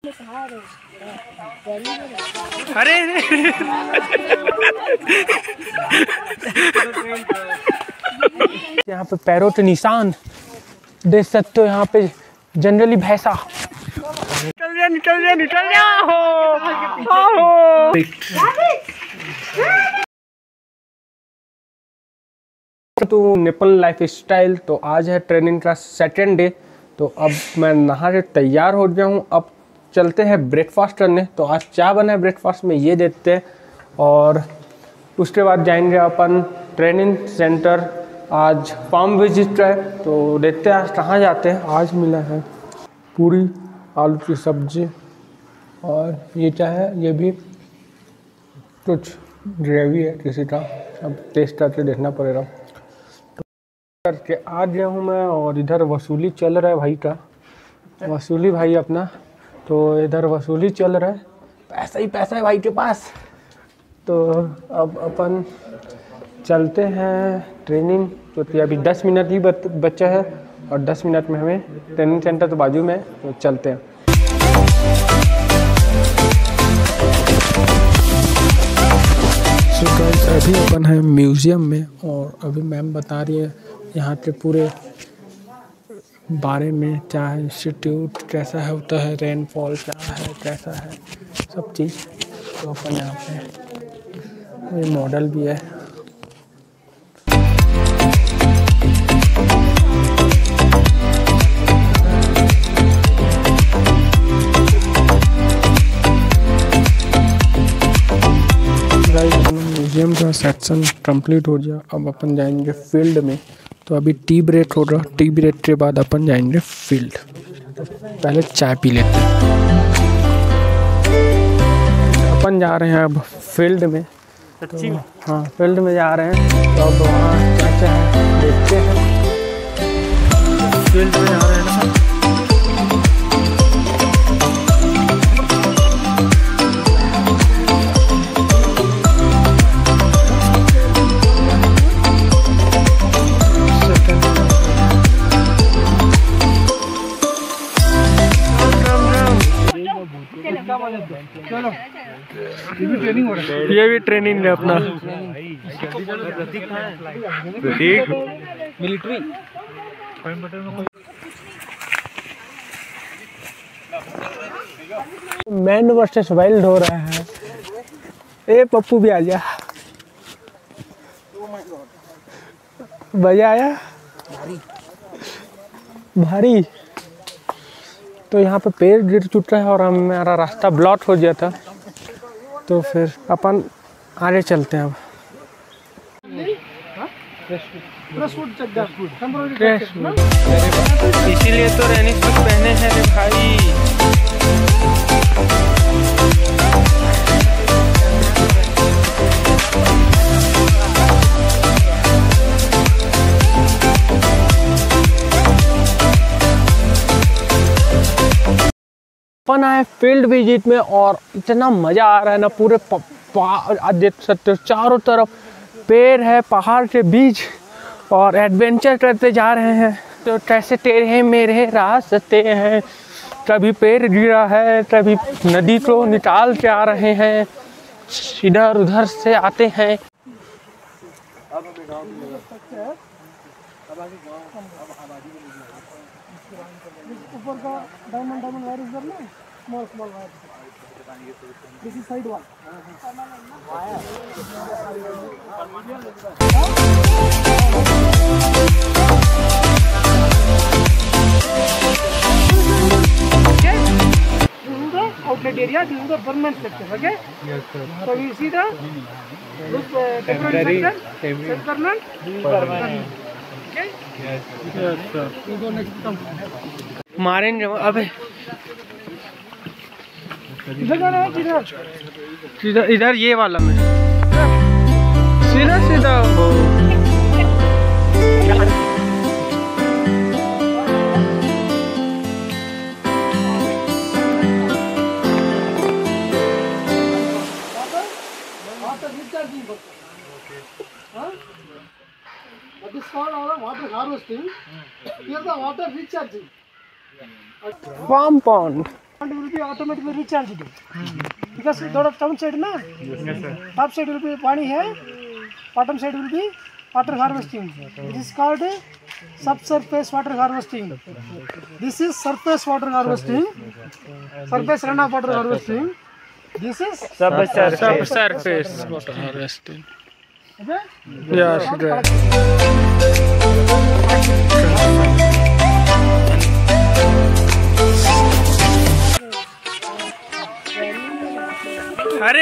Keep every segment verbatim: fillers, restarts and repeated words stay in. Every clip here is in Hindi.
अरे यहाँ पे पैरों के निशान देख सकते हो। यहाँ पे जनरली भैंसा निकल जा निकल जा निकल जा हो तो नेपाल लाइफ स्टाइल। तो आज है ट्रेनिंग का सेकेंड डे। तो अब मैं नहा के तैयार हो गया हूँ। अब चलते हैं ब्रेकफास्ट करने। तो आज क्या बना है ब्रेकफास्ट में ये देखते हैं और उसके बाद जाएंगे अपन ट्रेनिंग सेंटर। आज फार्म विजिट है तो देखते हैं आज कहाँ जाते हैं। आज मिला है पूरी आलू की सब्जी और ये क्या है, ये भी कुछ ग्रेवी है किसी का। अब टेस्ट करके देखना पड़ेगा। तो करके आ गया हूँ मैं और इधर वसूली चल रहा है भाई का, वसूली भाई अपना। तो इधर वसूली चल रहा है, पैसा ही पैसा है भाई के पास। तो अब अपन चलते हैं ट्रेनिंग, क्योंकि अभी दस मिनट ही बचा है और दस मिनट में हमें ट्रेनिंग सेंटर तो बाजू में, तो चलते हैं। So guys, अभी अपन है म्यूज़ियम में और अभी मैम बता रही है यहाँ के पूरे बारे में, क्या है इंस्टीट्यूट, कैसा है होता है, रेनफॉल क्या है, कैसा है सब चीज़। तो अपन यहाँ पे ये मॉडल भी है। म्यूजियम का सेक्शन कंप्लीट हो गया। अब अपन जाएंगे फील्ड में। तो अभी टी ब्रेक होगा, टी ब्रेक के बाद अपन जाएंगे फील्ड। पहले चाय पी लेते हैं। अपन जा रहे हैं अब फील्ड में। तो हाँ फील्ड में जा रहे हैं। तो अब वहाँ क्या क्या है देखते हैं। फील्ड में जा रहे हैं ना। चलो ये भी ट्रेनिंग हो रहा है, ये भी ट्रेनिंग है अपना Prateek military. Man versus wild हो रहा है। ए पप्पू भी आ जा, मजा आया भारी। तो यहाँ पे पेड़ गिर चुका है और हमारा रास्ता ब्लॉक हो गया था। तो फिर अपन आगे चलते हैं। अब इसीलिए तो रैनी सूट पहने हैं रे भाई। अपन आए फील्ड विजिट में और इतना मज़ा आ रहा है ना। पूरे देख सकते हो चारों तरफ पेड़ है पहाड़ के बीच और एडवेंचर करते जा रहे हैं। तो कैसे तेरे मेरे रास्ते हैं, कभी पेड़ गिरा है, कभी नदी को निकाल के आ रहे हैं, इधर उधर से आते हैं। ऊपर का डायमंड डायमंड वायर इधर ना, small small wire, this is side one. Outlet area, this is the permanent structure, okay? Yes, sir. So you see the this uh, temporary structure, permanent, permanent. Okay? Yes, yes, sir. You go next, come. मारेंगे अबे। इधर जाना है, इधर सीधा, इधर ये वाला में सीधा सीधा हो। That is called our water harvesting. Here the water recharging. Farm pond. And will be automatically recharged because the down side na, yes, sir. Top side will be pani hai, bottom side will be water harvesting. This is called subsurface water harvesting. This is surface water harvesting, surface runoff water harvesting. This is subsurface surface water harvesting. Okay? Yes, right. अरे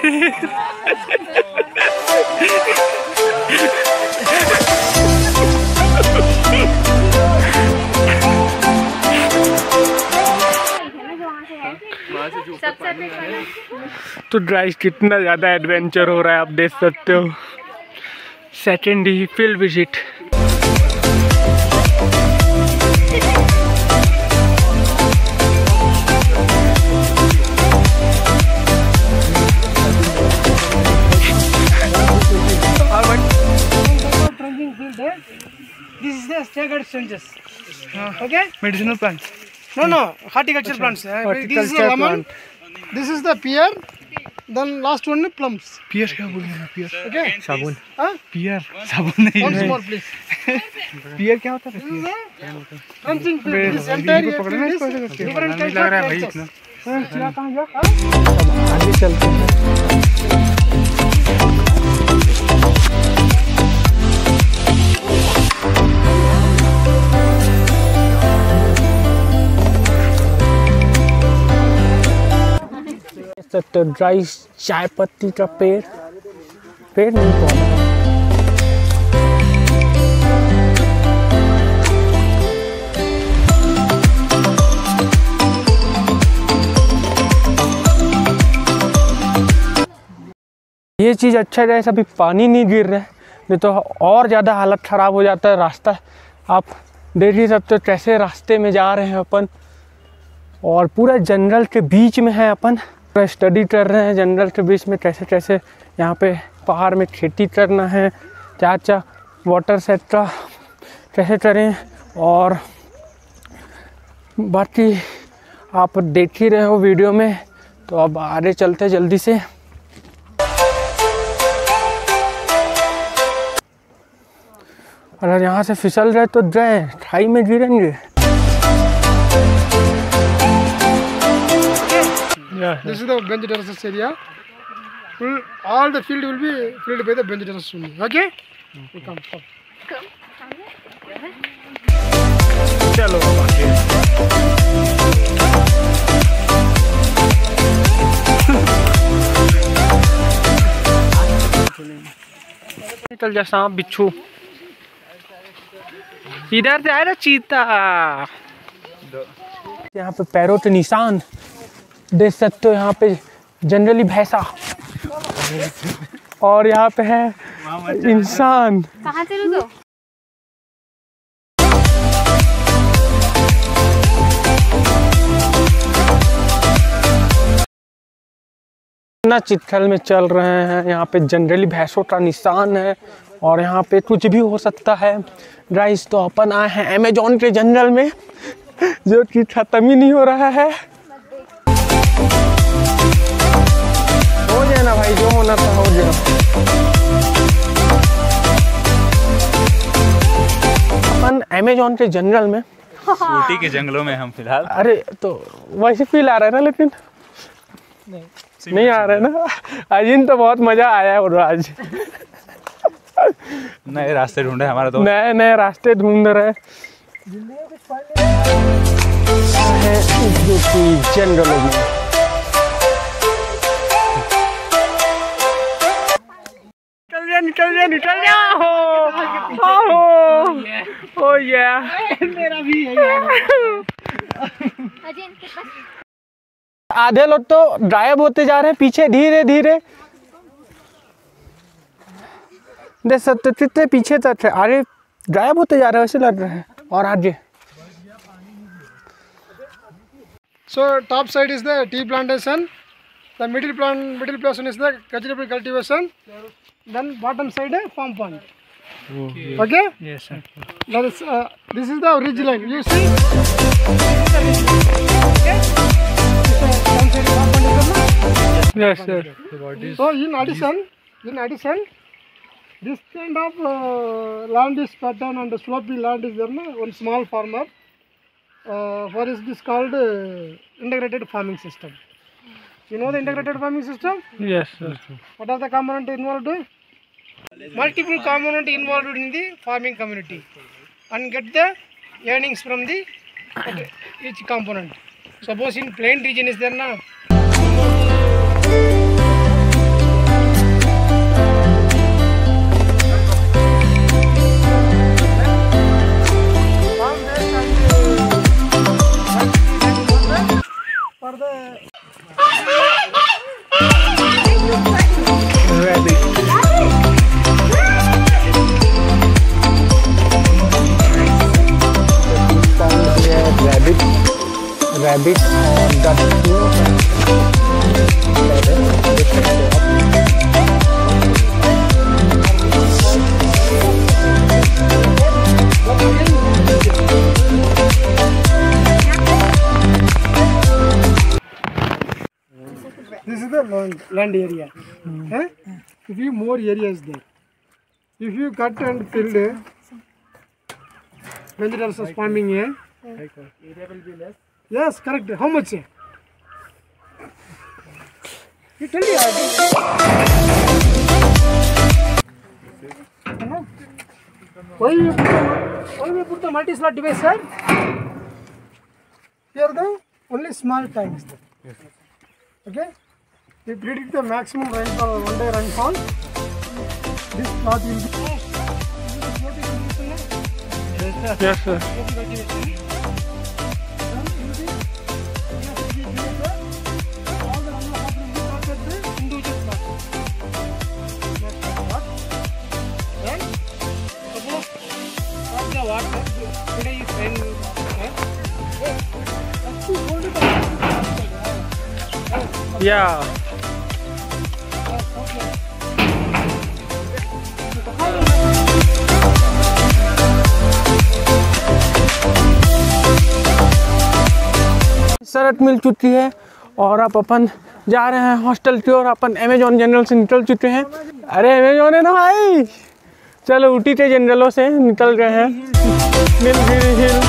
तो ड्राइव कितना ज़्यादा एडवेंचर हो रहा है आप देख सकते हो। Second day field visit. This is the staggered stages. Okay? Medicinal plants. No, no, horticultural plants. Horticulture This is the lemon. plant. This is the pear. Then last one plums. Pear क्या बोल रहे हैं? पियर Okay? साबुन। Huh? पियर साबुन नहीं Once है। more, please. पियर क्या होता है? This is the crunching field. This entire field is different kinds of plants. हाँ, चिड़ा कहाँ गया? हाँ? आगे चलते हैं। तो ड्राई चाय पत्ती का पेड़ पेड़ नहीं पौधा। ये चीज़ अच्छा है अभी पानी नहीं गिर रहा है, नहीं तो और ज़्यादा हालत ख़राब हो जाता है। रास्ता आप देख ही सकते हो कैसे रास्ते में जा रहे हैं अपन, और पूरा जंगल के बीच में है अपन। स्टडी कर रहे हैं जंगल के बीच में कैसे कैसे यहाँ पे पहाड़ में खेती करना है, क्या क्या वाटर सेक्टर कैसे करें, और बाकी आप देख ही रहे हो वीडियो में। तो अब आगे चलते हैं जल्दी से। अगर यहाँ से फिसल रहे तो जाए खाई में गिरेंगे। Yeah. This is the benzoterraces area. Full, all the field will be filled by the benzoterraces only. Okay? Mm-hmm. Come, come. चलो निकल जा सांप बिच्छू। इधर से आया ना चीता। यहाँ पे पैरों के निशान देख सकते हो। यहाँ पे जनरली भैंसा और यहाँ पे है इंसान। कहाँ चलो तो? ना चित्खल में चल रहे हैं। यहाँ पे जनरली भैंसों का निशान है और यहाँ पे कुछ भी हो सकता है। गाइस तो अपन आए हैं अमेज़न के जंगल में, जो कि खत्म ही नहीं हो रहा है। हो जाए ना भाई, जो होना था हो जाए। अपन अमेज़न के जंगल में, ऊटी के जंगलों में हम फिलहाल। अरे तो वैसे फील आ रहा है ना, लेकिन नहीं, नहीं आ रहा है ना। आज इन तो बहुत मजा आया है। और आज नए रास्ते ढूंढे हमारा दोस्त, नए नए रास्ते ढूंढ रहे हैं जंगलों में। निकल जा निकल जा निकल जा। हो हो या मेरा भी है। आधे लोग तो गायब होते जा रहे हैं पीछे, धीरे धीरे देख सकते कितने पीछे तक है। आगे गायब होते जा रहे हैं, वैसे लग रहे हैं। और आगे So top side is the tea plantation, the middle plant middle portion is the vegetable cultivation, then bottom side is farm pond. Okay? Okay? yes sir. That is uh, this is the ridge line. You see? Okay? Yes, yes. So in addition, in addition, this kind of uh, land is pattern and slopey land is there. No? One small farmer. Uh, what is this called? Uh, integrated farming system. You know the integrated farming system? Yes, sir. What are the components involved? Multiple components involved in the farming community, and get the earnings from the each component. Suppose in plain region is there now. For the rabbit. Rabbit, rabbit on the this is the land, land area. Mm. Eh? If you more areas there, if you cut and fill the vegetables farming here, area will be less. Yes, correct. How much? You tell me. Why you put the, why we put the multi-slot device, sir? Here the only small tanks. Yes. Okay. We predict the maximum rainfall, one day rainfall. This plot will be. Yes, sir. Yeah. Shirt मिल चुकी है और आप अपन जा रहे हैं हॉस्टल की ओर। अपन अमेजॉन जनरल से निकल चुके हैं। अरे अमेजॉन है ना भाई, चलो ऊटी के जनरलों से निकल गए हैं। नीलगिरी हिल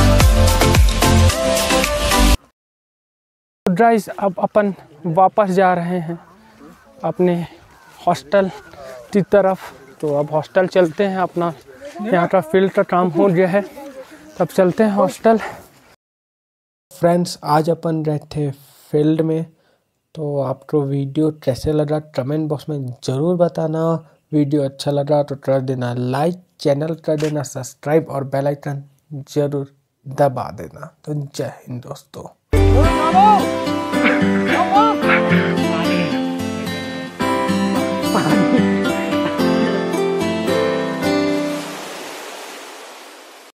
ड्राइस। अब अपन वापस जा रहे हैं अपने हॉस्टल की तरफ। तो अब हॉस्टल चलते हैं, अपना यहाँ का फील्ड का काम हो गया है, तब चलते हैं हॉस्टल। फ्रेंड्स, आज अपन रहे थे फील्ड में। तो आपको वीडियो कैसे लगा कमेंट बॉक्स में ज़रूर बताना। वीडियो अच्छा लगा तो कर देना लाइक, चैनल कर देना सब्सक्राइब और बेल आइकन ज़रूर दबा देना। तो जय हिंद दोस्तों। पानी